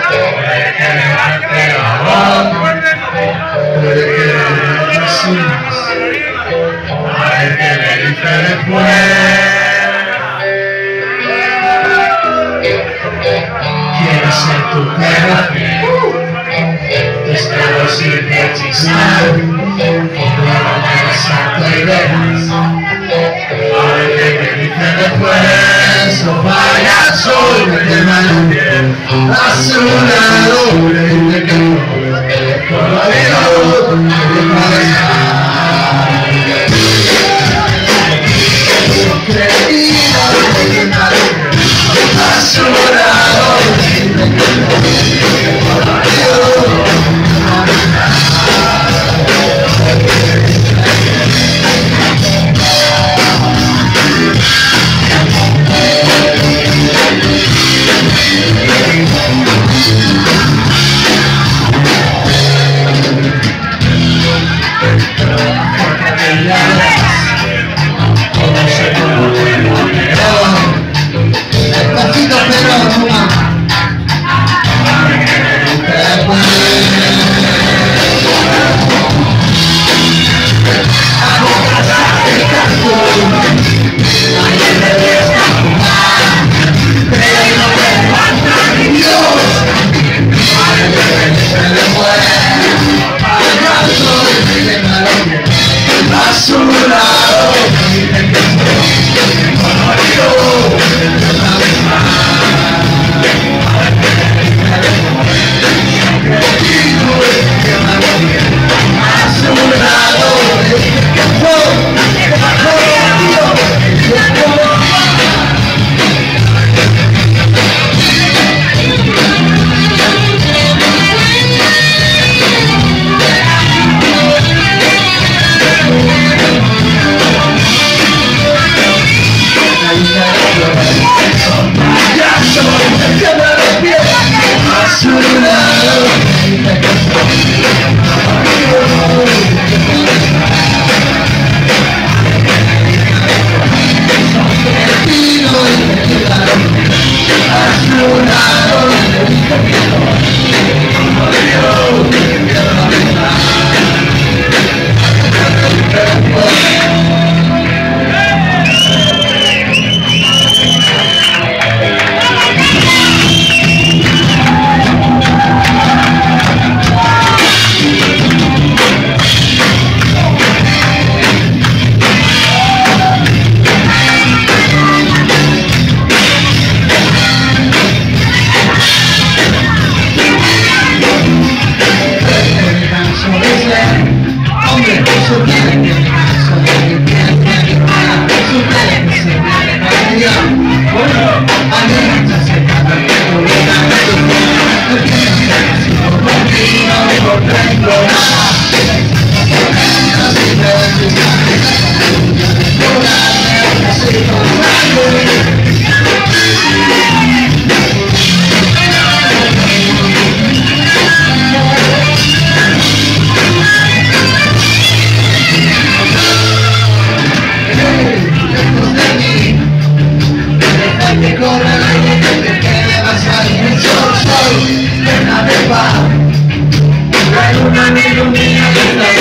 puede que levante la voz, puede que le decimos, a ver qué me dice después. Quiero ser tu terapia, espero sin hechizar, luego me salto y verás, a ver qué me dice después. No vayas hoy, me quema la piel, a su lado, le que no, todavía no me dejar. Creído, me quema la piel, a su lado, le que no, todavía no me dejar. Una amigo mío